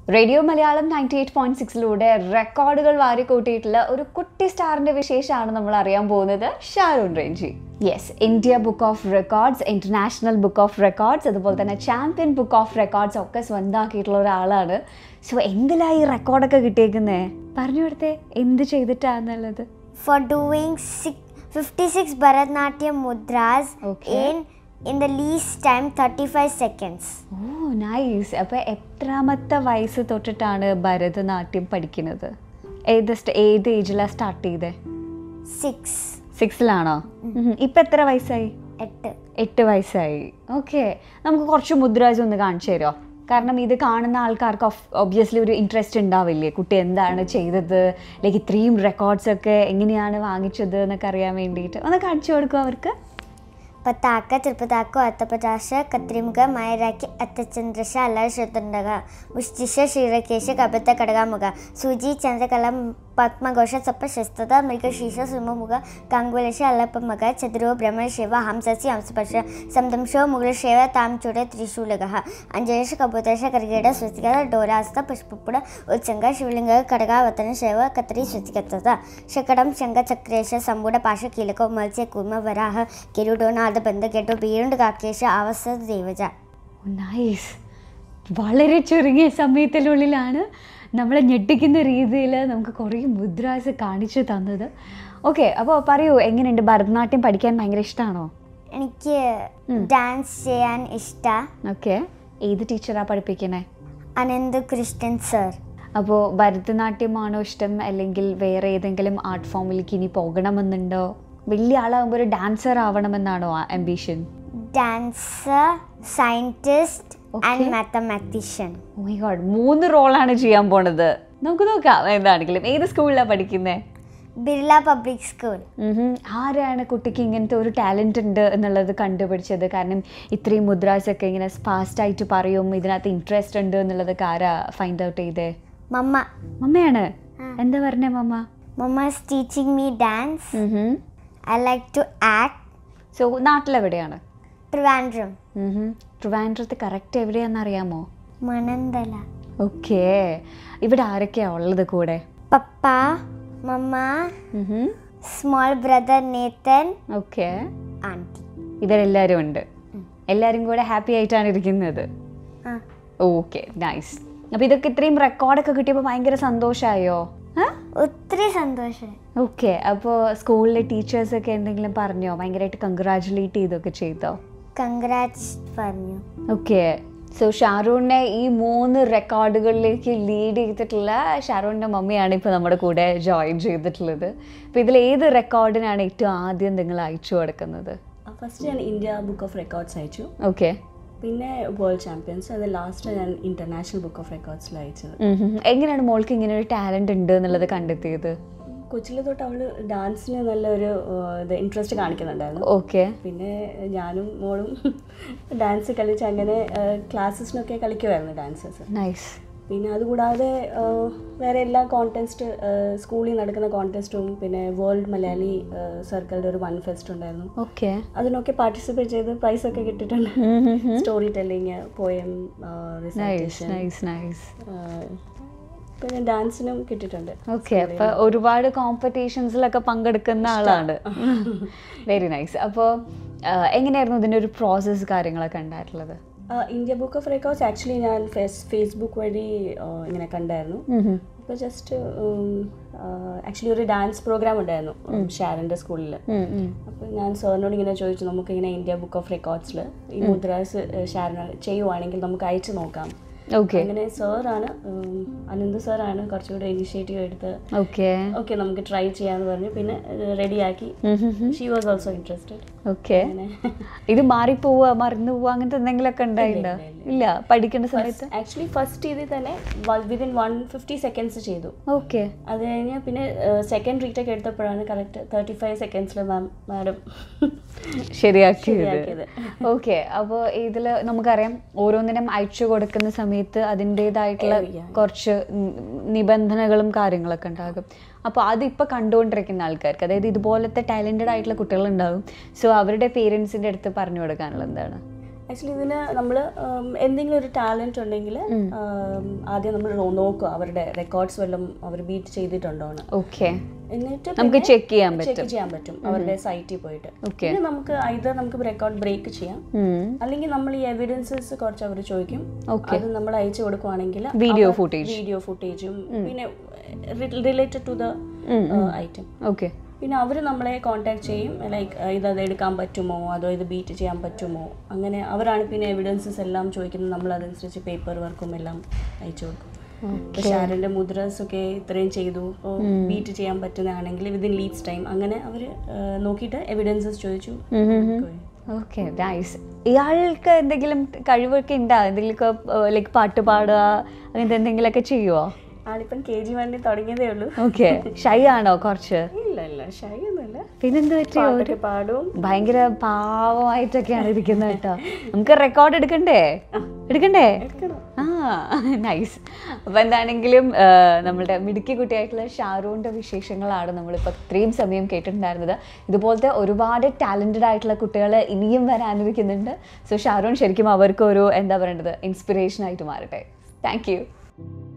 Radio Malayalam 98.6 റെക്കോർഡുകൾ വാരിക്കൂട്ടിയിട്ടുള്ള ഒരു കുട്ടി സ്റ്റാറിന്റെ വിശേഷമാണ് നമ്മൾ അറിയാൻ പോകുന്നത്. Sharoon Renji. Yes, India book of records, international book of records, അതുപോലെ തന്നെ ചാമ്പ്യൻ ബുക്ക് ഓഫ് റെക്കോർഡ്സ് ഒക്കെ സ്വന്തമാക്കിയിട്ടുള്ള ഒരാളാണ്. സോ എന്തിലാ ഈ റെക്കോർഡൊക്കെ കിട്ടിയേക്കുന്നേ? പറഞ്ഞു കൊടുത്തേ, എന്ത് ചെയ്തിട്ടാന്നുള്ളത്. For doing 56 Bharatanatyam mudras in the least time 35 seconds. Oh nice. അപ്പോൾ എത്രാമത്തെ വയസ്സ് തൊട്ടിട്ടാണ് ഭരതനാട്യം പഠിക്കുന്നത്? ഏത് ഏജിലാണ് സ്റ്റാർട്ട് ചെയ്തേ? 6ലാണോ? ഇപ്പം എത്ര വയസ്സായി? 8 വയസ്സായി. ഓക്കെ, നമുക്ക് കുറച്ച് മുദ്രാസ് ഒന്ന് കാണിച്ചു തരുമോ? കാരണം ഇത് കാണുന്ന ആൾക്കാർക്ക് ഒബ്വിയസ്ലി ഒരു ഇൻട്രസ്റ്റ് ഉണ്ടാവില്ലേ, കുട്ടി എന്താണ് ചെയ്തത്, ലൈക്ക് ഇത്രയും റെക്കോർഡ്സൊക്കെ എങ്ങനെയാണ് വാങ്ങിച്ചത് എന്നൊക്കെ അറിയാൻ വേണ്ടിയിട്ട് ഒന്ന് കാണിച്ചു കൊടുക്കും അവർക്ക്. പതാക തിരുപ്പതാക്കോ അത്തപചാശ കത്രിമുഖ മയരാക്കി അത്തചന്ദ്രശ അല്ലാ ശത്രുണ്ടക മുഷ്ടിഷ ശ്രീരകേശ കപിത്ത കടകാമുഖ സൂചി ചന്ദ്രകലം പത്മഘോഷ സപ്പശസ്തത മൃഗശീഷ സുമമുഖ കാങ്കുലശ അല്ലപ്പമക ചതുരോ ബ്രഹ്മശിവ ഹംസസി ഹംസപർഷ സംദംശോ മുഗളശേവ താം ചൂട ത്രിശൂലക അഞ്ജലേശ കപൂതേശ കർഗേട സ്വസ്തിക ഡോരാസ്ത പുഷ്പുട ഉത്സംഗ ശിവലിംഗ കടകാവതന ശൈവ കത്രി സ്വസ്തികത്തത ശകടം ശംഖ ചക്രേശ സമ്പൂട പാശ കീലകോ മത്സ്യ കൂർമ വരാഹ കിരീടോന ബന്ധ കേട്ടോ വീണ്ടും കാക്കേശ അവസ്ഥ ദേവജ. നൈസ്. വളരെ ചുരുങ്ങിയ സമയത്തിനുള്ളിലാണ് നമ്മളെ ഞെട്ടിക്കുന്ന രീതിയിൽ നമുക്ക് കുറേ മുദ്രാസ് കാണിച്ചു തന്നത്. ഓക്കെ, അപ്പോൾ പറയൂ, എങ്ങനെയുണ്ട്? ഭരതനാട്യം പഠിക്കാൻ ഭയങ്കര ഇഷ്ടമാണോ? എനിക്ക് ഡാൻസ് ചെയ്യാൻ ഇഷ്ടമാണ്. ഓക്കെ, ഏത് ടീച്ചറാണ് പഠിപ്പിക്കണേ? അനന്ത് കൃഷ്ണൻ സർ. അപ്പോൾ ഭരതനാട്യമാണോ ഇഷ്ടം, അല്ലെങ്കിൽ വേറെ ഏതെങ്കിലും ആർട്ട് ഫോമിലേക്ക് ഇനി പോകണമെന്നുണ്ടോ? വലിയ ആളാകുമ്പോൾ ഒരു ഡാൻസർ ആവണമെന്നാണോ ambition? Dancer, scientist and mathematician. Oh my god, 3 റോളാണ് ചെയ്യാൻ പോണത്. നമുക്ക് നോക്കാം എന്താണെങ്കിലും. ഏത് സ്കൂളിലാണ് പഠിക്കുന്നത്? Birla public school. ആരാണ് കുട്ടിക്ക് ഇങ്ങനത്തെ ഒരു ടാലൻറ്റ് ഉണ്ട് എന്നുള്ളത് കണ്ടുപിടിച്ചത്? കാരണം ഇത്രയും മുദ്രാസൊക്കെ ഇങ്ങനെ ഫാസ്റ്റായിട്ട് പറയും, ഇതിനകത്ത് ഇൻട്രസ്റ്റ് ഉണ്ട് എന്നുള്ളതൊക്കെ ആരാ ഫൈൻഡ് ഔട്ട് ചെയ്തേ? മമ്മയാണ്. എന്താ പറഞ്ഞേ മമ്മ? Mama is teaching me dance. I like to act. So, നാട്ടിലെവിടെയാണ്? Trivandrum. ട്രിവാൻഡ്രത്ത് കറക്റ്റ് എവിടെയാണെന്ന് അറിയാമോ? മണന്തല. ഓക്കെ, ഇവിടെ ആരൊക്കെയാ ഉള്ളത് കൂടെ? Papa, mamma, small brother Nathan, okay, aunty. ഇവരെല്ലാവരും ഉണ്ട്. എല്ലാവരും കൂടെ ഹാപ്പി ആയിട്ടാണ് ഇരിക്കുന്നത്. Okay, nice. അപ്പോൾ ഇതൊക്കെ ഇത്രയും റെക്കോർഡൊക്കെ കിട്ടിയപ്പോൾ ഭയങ്കര സന്തോഷമായോ? ഒത്തിരി സന്തോഷം. ഓക്കെ, അപ്പോൾ സ്കൂളിലെ ടീച്ചേഴ്സൊക്കെ എന്തെങ്കിലും പറഞ്ഞോ? ഭയങ്കരമായിട്ട് കൺഗ്രാജുലേറ്റ് ചെയ്തൊക്കെ ചെയ്തോ? കൺഗ്രാറ്റ്സ് പറഞ്ഞു. ഓക്കെ, സോ ഷാരൂണിനെ ഈ 3 റെക്കോർഡുകളിലേക്ക് ലീഡ് ചെയ്തിട്ടുള്ള ഷാരൂണിൻ്റെ മമ്മിയാണ് ഇപ്പോൾ നമ്മുടെ കൂടെ ജോയിൻ ചെയ്തിട്ടുള്ളത്. അപ്പോൾ ഇതിൽ ഏത് റെക്കോർഡിനാണ് ഏറ്റവും ആദ്യം നിങ്ങൾ അയച്ചു കൊടുക്കുന്നത്? ഫസ്റ്റ് ഞാൻ ഇന്ത്യ ബുക്ക് ഓഫ് റെക്കോർഡ്സ് അയച്ചു. ഓക്കെ, പിന്നെ വേൾഡ് ചാമ്പ്യൻസ്, അത് ലാസ്റ്റ് ഞാൻ ഇന്റർനാഷണൽ ബുക്ക് ഓഫ് റെക്കോർഡ്സിൽ അയച്ചത്. എങ്ങനെയാണ് മോൾക്ക് ഇങ്ങനെ ഒരു ടാലന്റ് ഉണ്ട് എന്നുള്ളത് കണ്ടെത്തിയത്? കൊച്ചിലെ തൊട്ട് അവള് ഡാൻസിന് നല്ലൊരു ഇൻട്രസ്റ്റ് കാണിക്കുന്നുണ്ടായിരുന്നു. ഓക്കെ, പിന്നെ ഞാനും മോളും ഡാൻസ് കളിച്ച് അങ്ങനെ ക്ലാസ്സസിനൊക്കെ കളിക്കുമായിരുന്നു ഡാൻസസ്. നൈസ്. പിന്നെ അതുകൂടാതെ വേറെ എല്ലാ കോൺടെസ്റ്റ്, സ്കൂളിൽ നടക്കുന്ന കോൺടെസ്റ്റും, പിന്നെ വേൾഡ് മലയാളി സർക്കിളിൻ്റെ ഒരു 1 ഫെസ്റ്റ് ഉണ്ടായിരുന്നു. ഓക്കെ, അതിനൊക്കെ പാർട്ടിസിപ്പേറ്റ് ചെയ്ത് പ്രൈസൊക്കെ കിട്ടിയിട്ടുണ്ട്. സ്റ്റോറി ടെല്ലിങ്, പോയം, പിന്നെ ഡാൻസിനും കിട്ടിയിട്ടുണ്ട്. ഓക്കെ, അപ്പോൾ ഒരുപാട് കോമ്പറ്റീഷൻസിലൊക്കെ പങ്കെടുക്കുന്ന ആളാണ്. Very nice. അപ്പോൾ എങ്ങനെയായിരുന്നു ഇതിൻ്റെ ഒരു പ്രോസസ്സ് കാര്യങ്ങളൊക്കെ ഉണ്ടായിട്ടുള്ളത്? India book of records actually ഞാൻ ഫേസ്ബുക്ക് വഴി ഇങ്ങനെ കണ്ടായിരുന്നു. അപ്പോൾ ജസ്റ്റ് ആക്ച്വലി ഒരു ഡാൻസ് പ്രോഗ്രാം ഉണ്ടായിരുന്നു ഷാരൻ്റെ സ്കൂളിൽ. അപ്പോൾ ഞാൻ സാറിനോട് ഇങ്ങനെ ചോദിച്ചു, നമുക്കിങ്ങനെ ഇന്ത്യ ബുക്ക് ഓഫ് റെക്കോർഡ്സിൽ ഈ മുദ്രാസ് ഷാരൻ ചെയ്യുവാണെങ്കിൽ നമുക്ക് അയച്ചു നോക്കാം. അങ്ങനെ സാറാണ്, അനന്ത് സാറാണ് കുറച്ചുകൂടെ ഇനിഷ്യേറ്റീവ് എടുത്ത് ഓക്കെ നമുക്ക് ട്രൈ ചെയ്യാന്ന് പറഞ്ഞു. പിന്നെ റെഡിയാക്കി. She was also interested. Okay, ഇത് മാറിപ്പോവുക, മറന്നു പോവുക, അങ്ങനത്തെ എന്തെങ്കിലുമൊക്കെ ഉണ്ടായില്ല? ഇല്ല, പഠിക്കേണ്ട സമയത്ത് ആക്ച്വലി ഫസ്റ്റ് ഇതിൽ തന്നെ വിതിൻ 150 സെക്കൻഡ്സ് ചെയ്തു. ഓക്കെ, അത് കഴിഞ്ഞ് പിന്നെ സെക്കൻഡ് റീറ്റേക്ക് എടുത്തപ്പോഴാണ് കറക്റ്റ് 35 സെക്കൻഡ്സിൽ മാഡം ശരിയാക്കിയത്. ഓക്കെ, അപ്പോൾ ഇതിൽ നമുക്കറിയാം ഓരോന്നിനും അയച്ചു കൊടുക്കുന്ന സമയത്ത് അതിൻ്റെതായിട്ടുള്ള കുറച്ച് നിബന്ധനകളും കാര്യങ്ങളൊക്കെ ഉണ്ടാകും. അപ്പോൾ അതിപ്പോൾ കണ്ടുകൊണ്ടിരിക്കുന്ന ആൾക്കാർക്ക്, അതായത് ഇതുപോലത്തെ ടാലൻറ്റഡ് ആയിട്ടുള്ള കുട്ടികളുണ്ടാകും. സോ അവരുടെ പേരൻസിൻ്റെ അടുത്ത് പറഞ്ഞു കൊടുക്കാനുള്ള എന്താണ്? ആക്ച്വലി ഇതിന് നമ്മൾ എന്തെങ്കിലും ഒരു ടാലൻറ്റ് ഉണ്ടെങ്കിൽ ആദ്യം നമ്മൾ നോക്കുക അവരുടെ റെക്കോർഡ്സ് വല്ലതും അവർ ബീറ്റ് ചെയ്തിട്ടുണ്ടോ എന്ന്. ഓക്കെ, എന്നിട്ട് നമുക്ക് ചെക്ക് ചെയ്യാൻ പറ്റും അവരുടെ സൈറ്റിൽ പോയിട്ട്. പിന്നെ നമുക്ക് നമുക്ക് റെക്കോർഡ് ബ്രേക്ക് ചെയ്യാം, അല്ലെങ്കിൽ നമ്മൾ ഈ എവിഡൻസസ് കുറച്ച് അവർ ചോദിക്കും, അത് നമ്മൾ അയച്ചു കൊടുക്കുവാണെങ്കിൽ വീഡിയോ ഫുട്ടേജും പിന്നെ related to the item. Okay, പിന്നെ അവർ നമ്മളെ കോൺടാക്ട് ചെയ്യും, ലൈക്ക് ഇത് എടുക്കാൻ പറ്റുമോ അതോ ഇത് ബീറ്റ് ചെയ്യാൻ പറ്റുമോ, അങ്ങനെ അവരാണ് പിന്നെ എവിഡൻസസ് എല്ലാം ചോദിക്കുന്നത്. നമ്മൾ അതനുസരിച്ച് പേപ്പർ വർക്കും എല്ലാം അയച്ചു കൊടുക്കും. ഇപ്പോൾ ഷാരൻ്റെ മുദ്രസ് ഒക്കെ ഇത്രയും ചെയ്തു, ഇപ്പോൾ ബീറ്റ് ചെയ്യാൻ പറ്റുന്നതാണെങ്കിൽ വിതിൻ ലീഡ്സ് ടൈം, അങ്ങനെ അവർ നോക്കിയിട്ട് എവിഡൻസസ് ചോദിച്ചു. Okay, nice. ഇയാൾക്ക് എന്തെങ്കിലും കഴിവൊക്കെ ഉണ്ടോ? എന്തെങ്കിലുമൊക്കെ ലൈക്ക് പാട്ട് പാടുക അങ്ങനത്തെ എന്തെങ്കിലുമൊക്കെ ചെയ്യുമോ? ആളിപ്പം KG1 തുടങ്ങിയതേ ഉള്ളൂ. ഓക്കെ, ഷൈ ആണോ കുറച്ച്? ഇല്ല ഷൈ ഒന്നുമില്ല. പിന്നെന്ത് പറ്റിയോ? പാടും. ഭയങ്കര പാവമായിട്ടൊക്കെയാണ് ഇരിക്കുന്നത് കേട്ടോ. നമുക്ക് റെക്കോർഡ് എടുക്കണ്ടേ? ആ, നൈസ്. അപ്പോൾ എന്താണെങ്കിലും നമ്മളുടെ മിടുക്കി കുട്ടിയായിട്ടുള്ള ഷാരൂണിൻ്റെ വിശേഷങ്ങളാണ് നമ്മളിപ്പോൾ ഇത്രയും സമയം കേട്ടിട്ടുണ്ടായിരുന്നത്. ഇതുപോലത്തെ ഒരുപാട് ടാലൻറ്റഡ് ആയിട്ടുള്ള കുട്ടികൾ ഇനിയും വരാനിരിക്കുന്നുണ്ട്. സോ ഷാരൂൺ ശരിക്കും അവർക്ക് ഒരു എന്താ പറയേണ്ടത് ഇൻസ്പിറേഷൻ ആയിട്ട് മാറട്ടെ. Thank U.